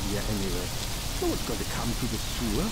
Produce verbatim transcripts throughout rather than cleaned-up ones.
here anyway. No one's going to come to the sewer.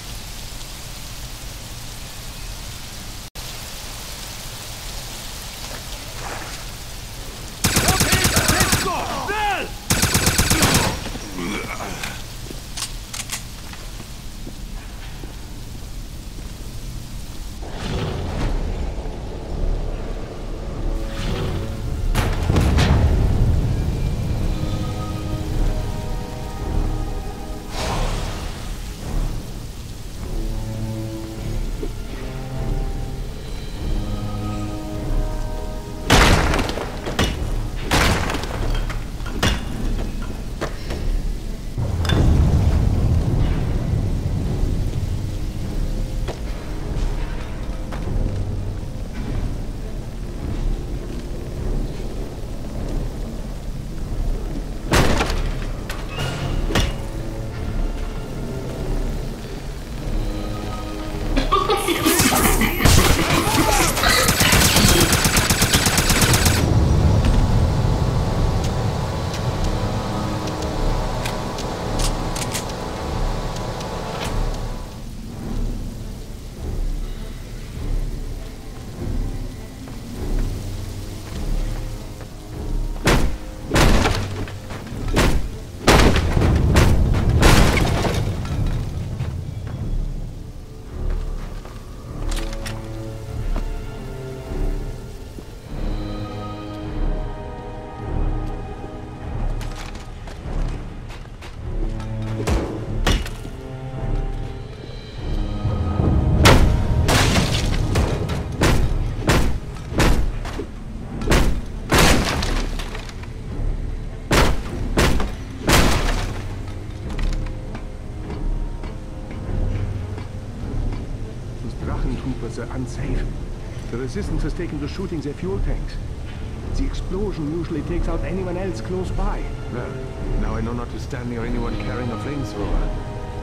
Are unsafe. The resistance has taken to shooting their fuel tanks. The explosion usually takes out anyone else close by. Well, now I know not to stand near anyone carrying a flamethrower.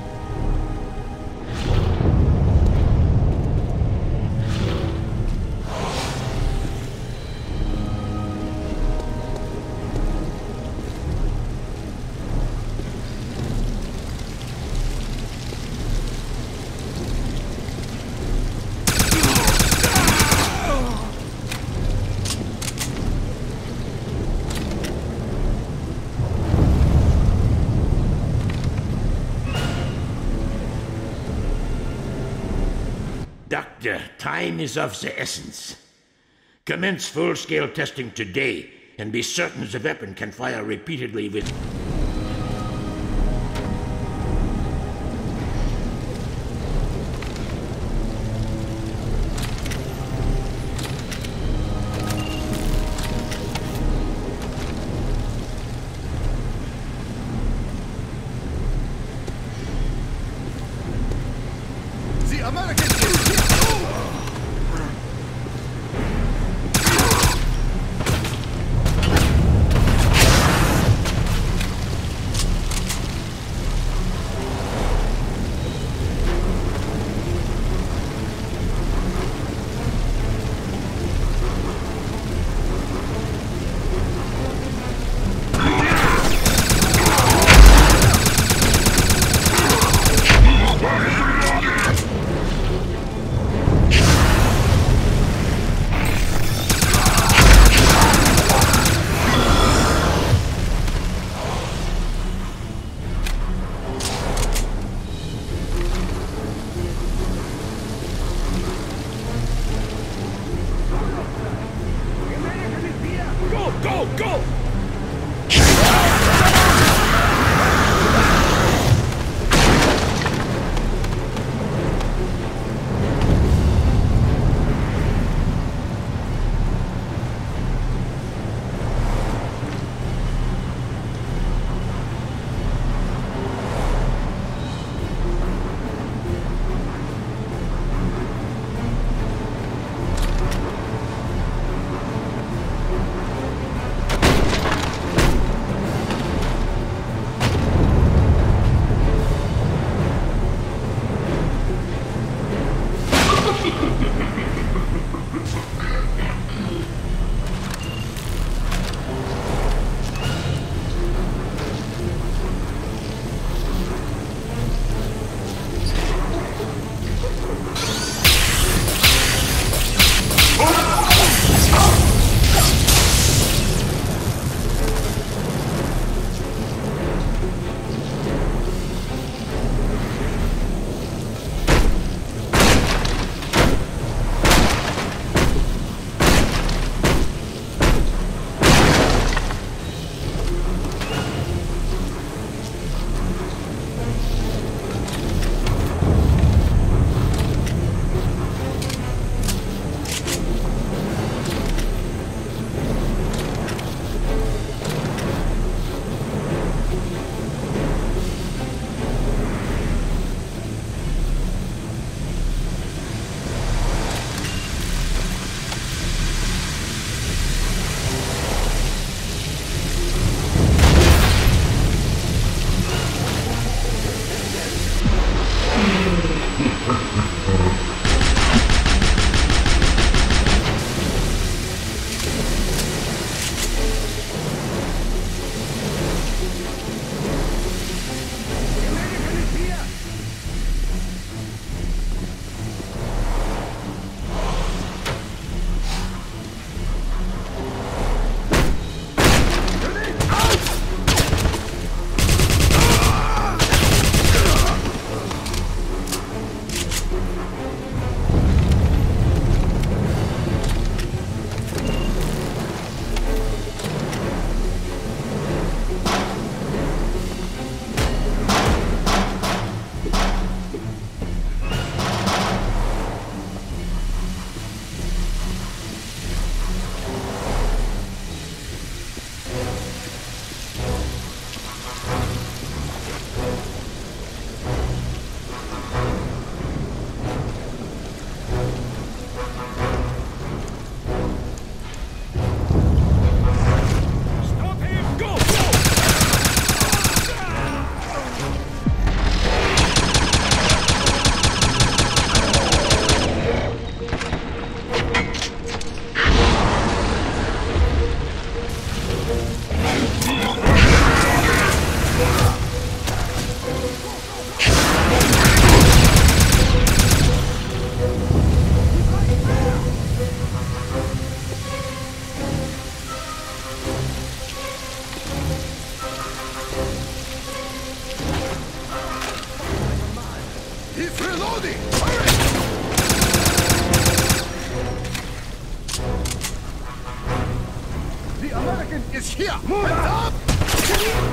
Doctor, time is of the essence. Commence full-scale testing today, and be certain the weapon can fire repeatedly with... The Americans! Go, go! wagon is here! Move up!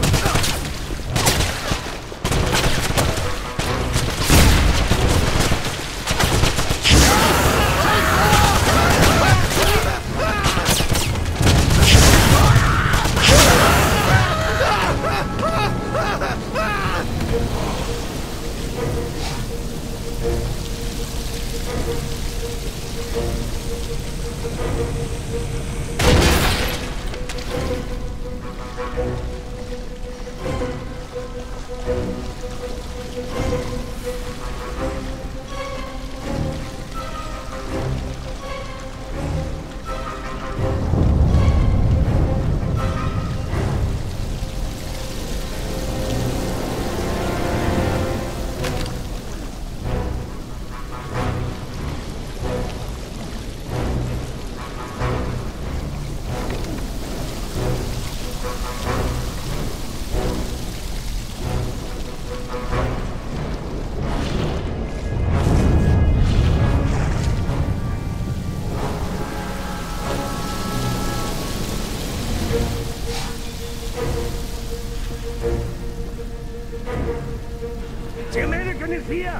The American is here!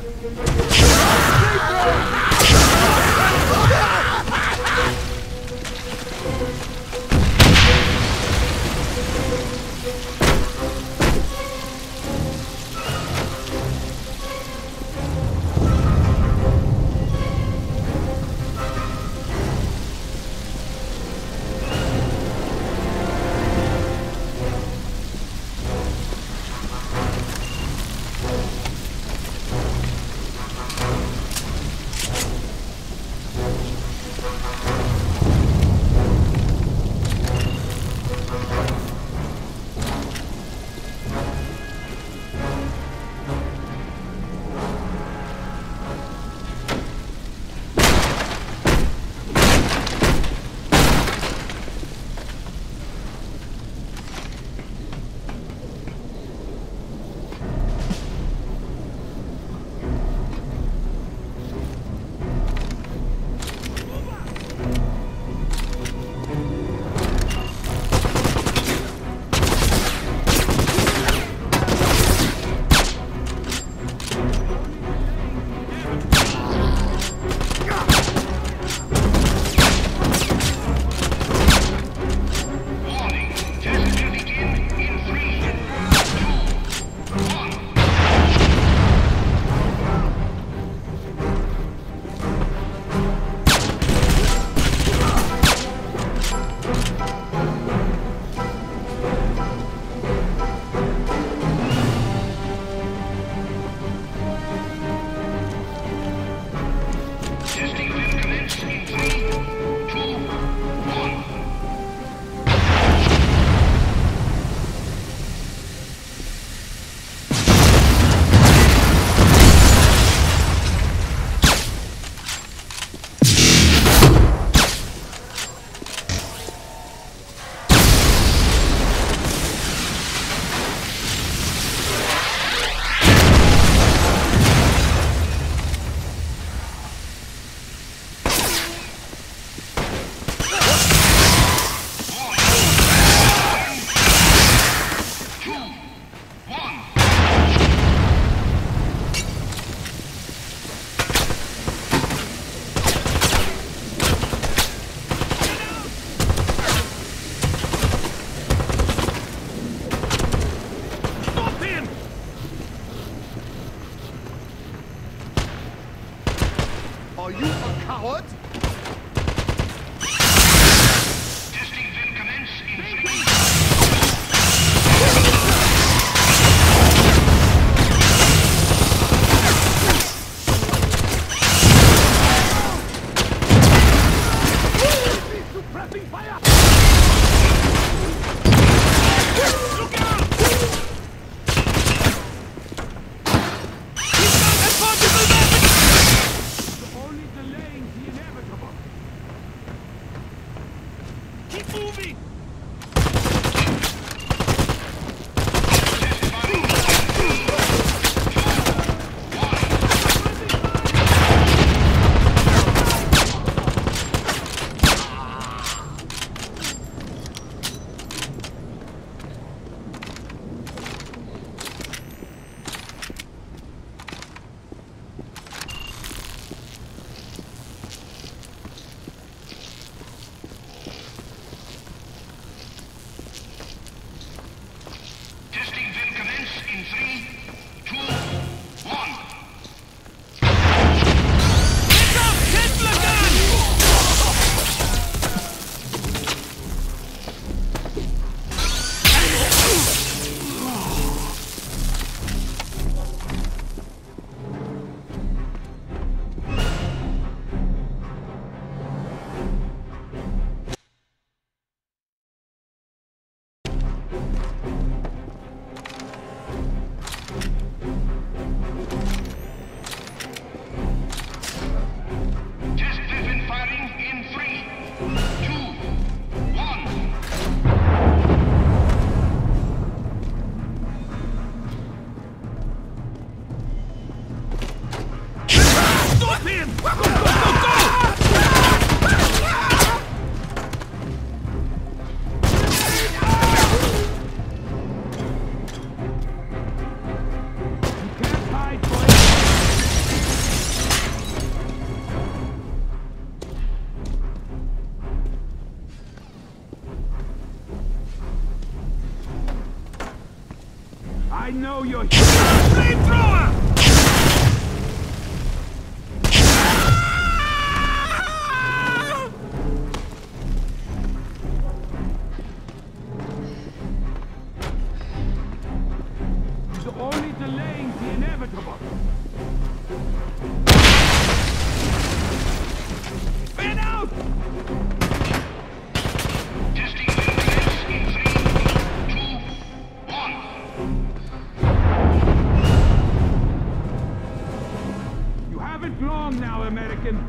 Are you a coward? Testing will commence in three. Suppressing fire! Look out! Only delaying the inevitable. Keep moving! I know you're here. Flamethrower! You're only delaying the inevitable. Fan out! Testing will commence in three, two, one. You haven't long now, American.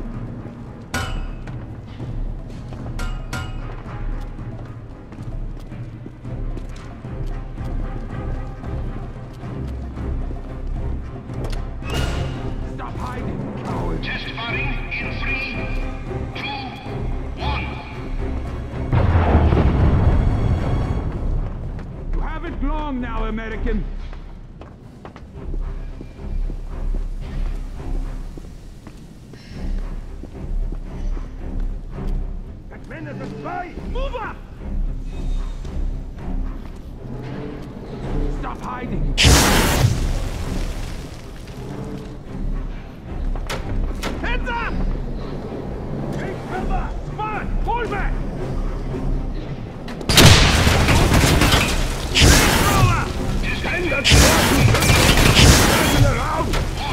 Stop hiding, coward. Test firing in three, two, one. You haven't long now, American. That man is a spy! Move up! Stop hiding! Heads up! Take cover! Come on! Fall back! Stand up! Turn around!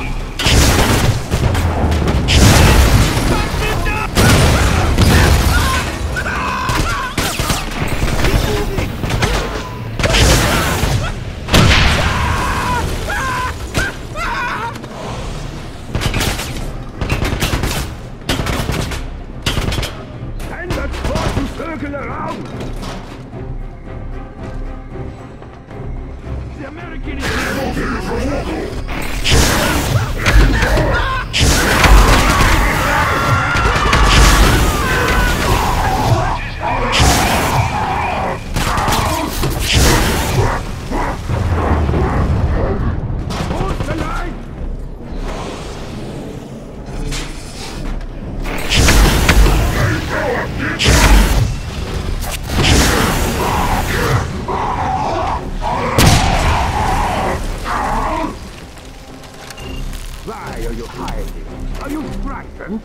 Stand that car to circle around! The American is hold the line! Why are you hiding? Are you frightened?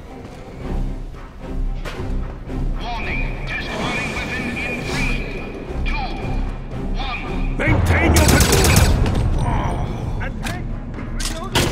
Warning. Test firing weapon in three, two, one. Maintain your position! Attack! Reloading!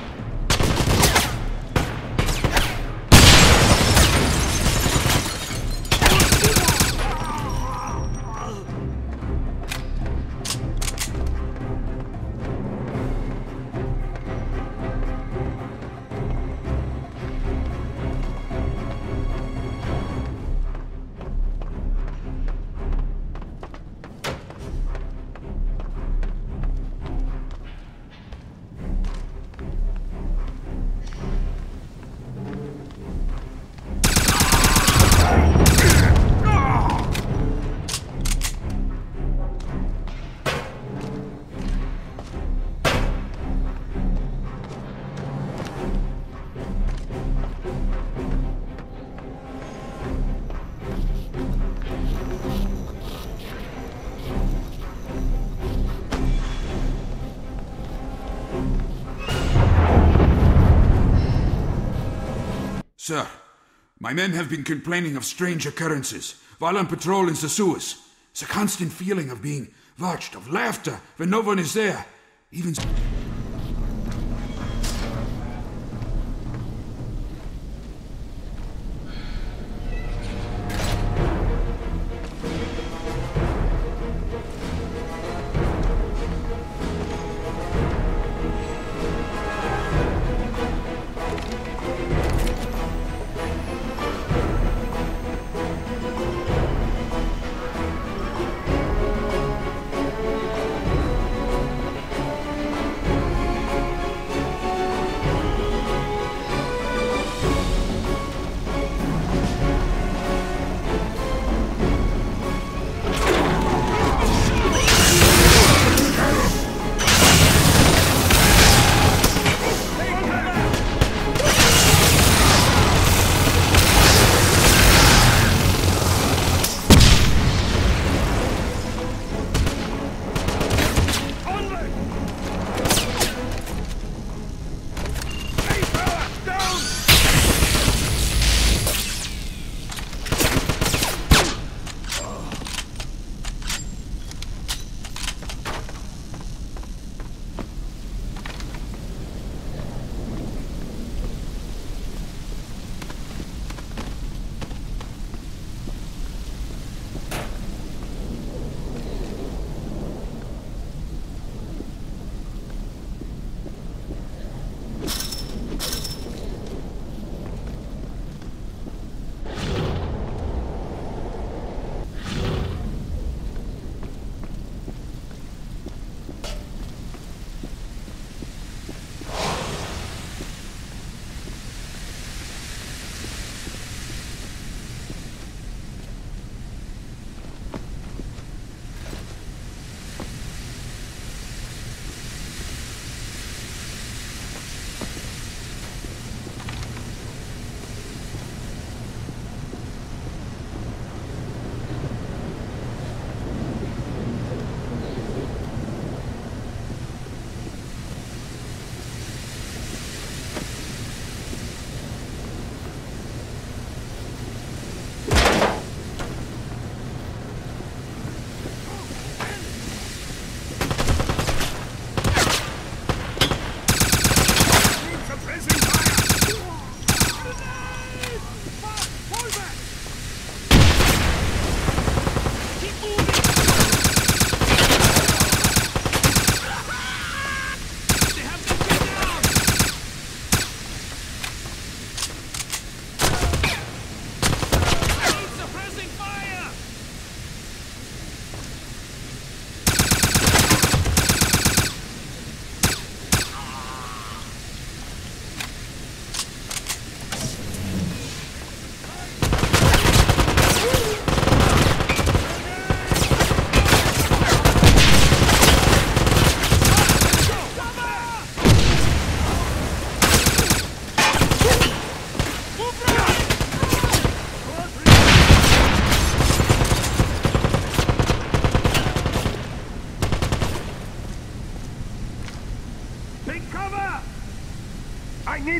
Sir, my men have been complaining of strange occurrences while on patrol in the sewers. It's a constant feeling of being watched, of laughter when no one is there. Even...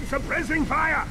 suppressing fire!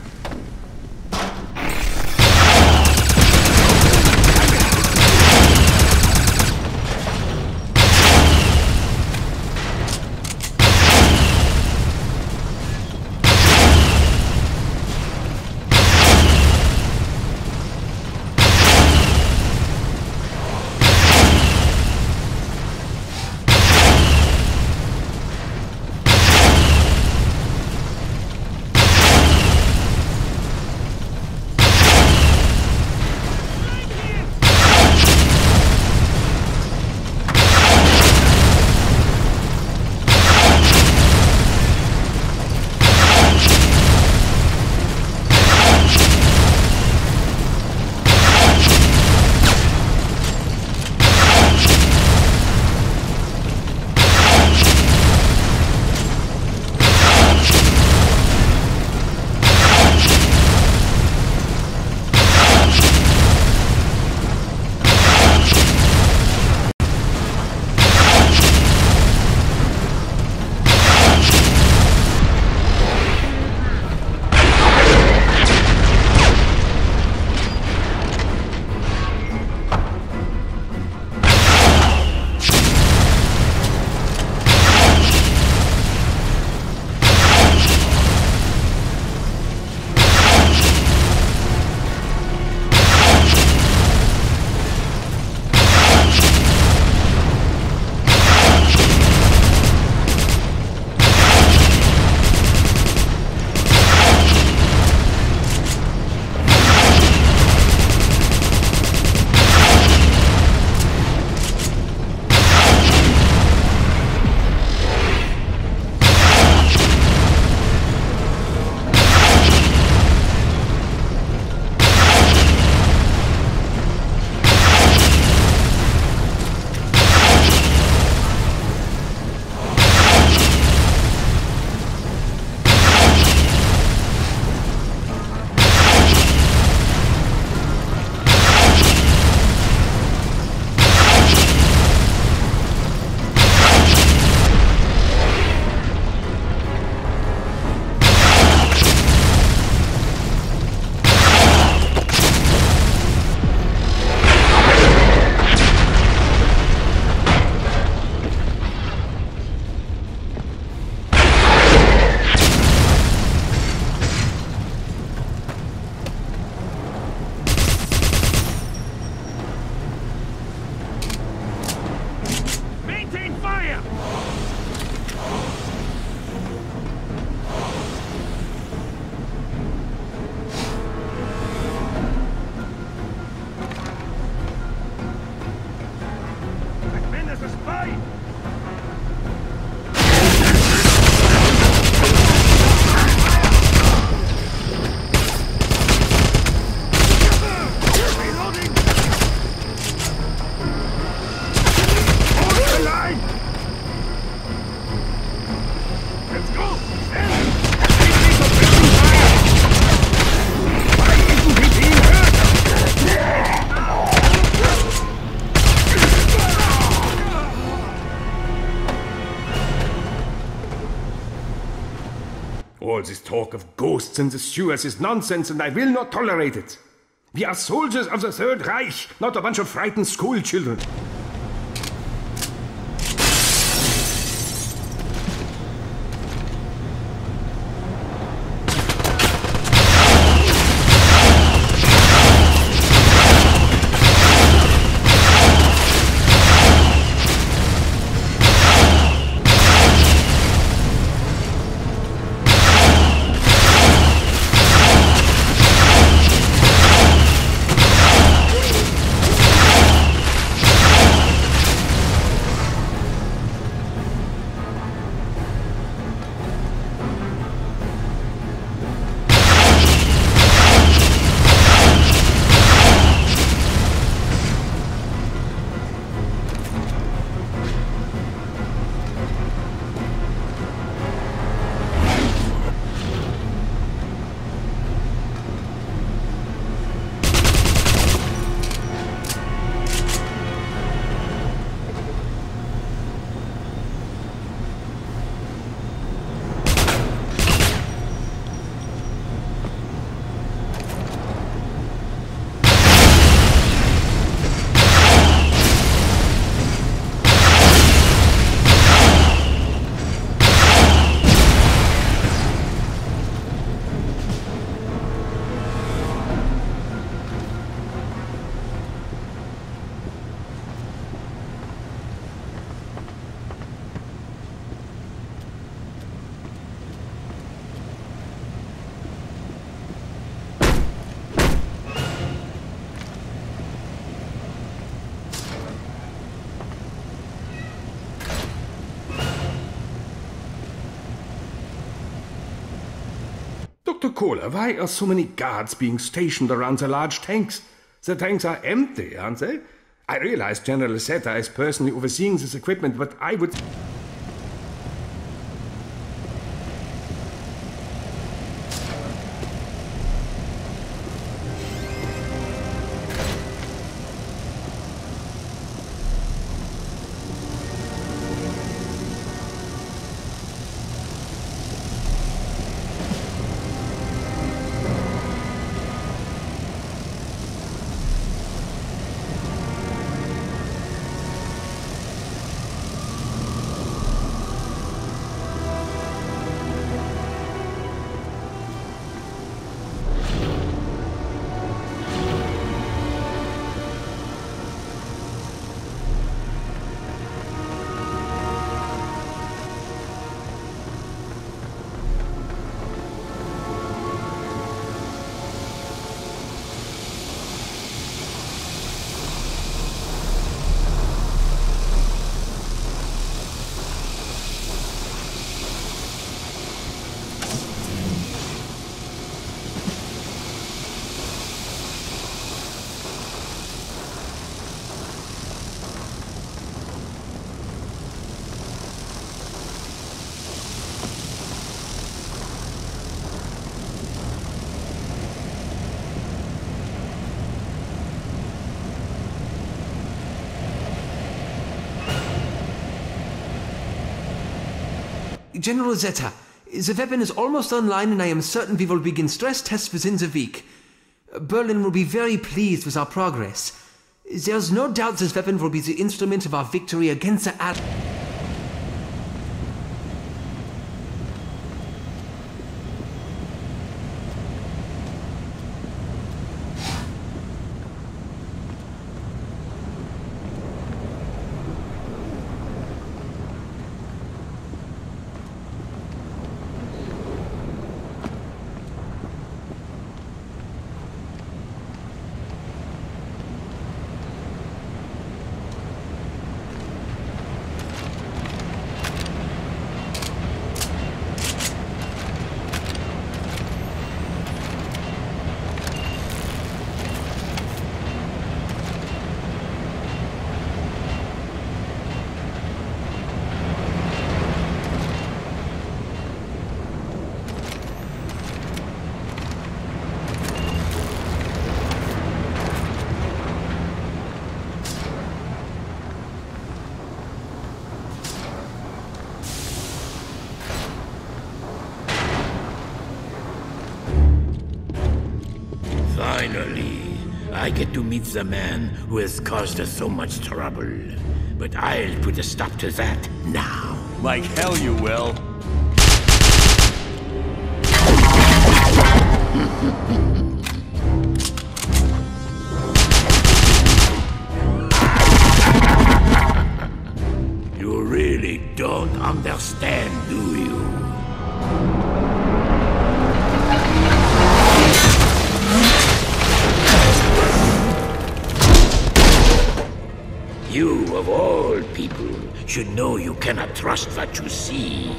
All this talk of ghosts and the sewers is nonsense, and I will not tolerate it. We are soldiers of the Third Reich, not a bunch of frightened school children. Doctor Kohler, why are so many guards being stationed around the large tanks? The tanks are empty, aren't they? I realize General Zeta is personally overseeing this equipment, but I would... General Zeta, the weapon is almost online and I am certain we will begin stress tests within the week. Berlin will be very pleased with our progress. There's no doubt this weapon will be the instrument of our victory against the Al- Finally, I get to meet the man who has caused us so much trouble. But I'll put a stop to that now. Like hell you will. You really don't understand, do you? You, of all people, should know you cannot trust what you see.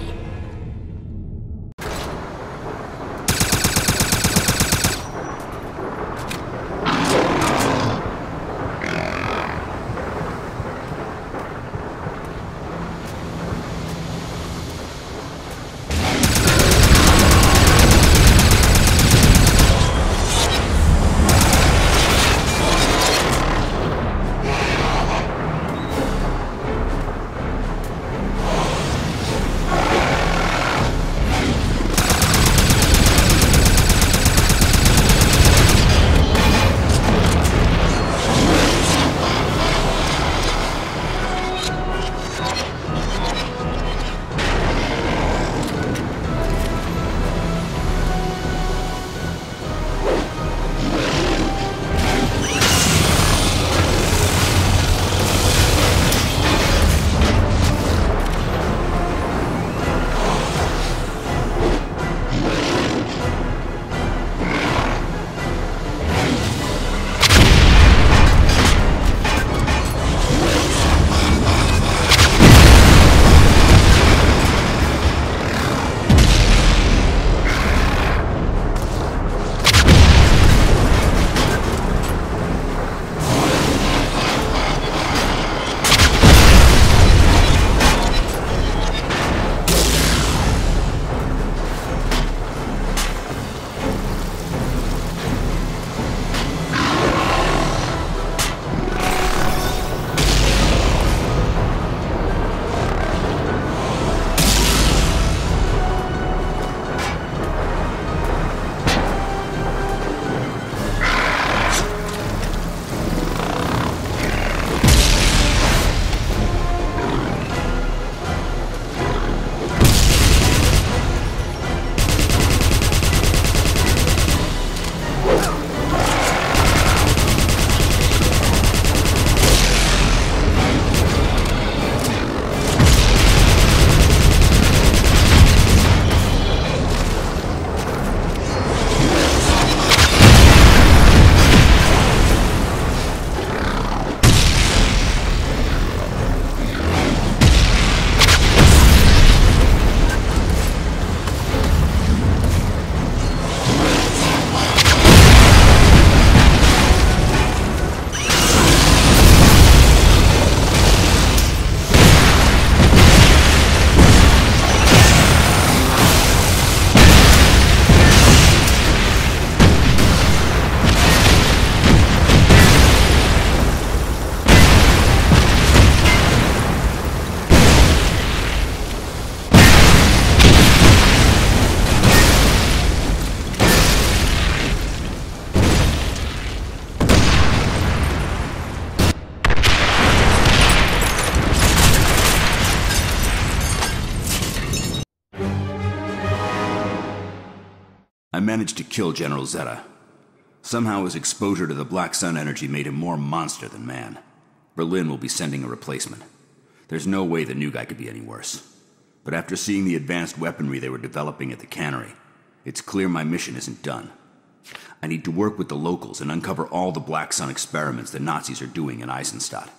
I managed to kill General Zeta. Somehow his exposure to the Black Sun energy made him more monster than man. Berlin will be sending a replacement. There's no way the new guy could be any worse. But after seeing the advanced weaponry they were developing at the cannery, it's clear my mission isn't done. I need to work with the locals and uncover all the Black Sun experiments the Nazis are doing in Eisenstadt.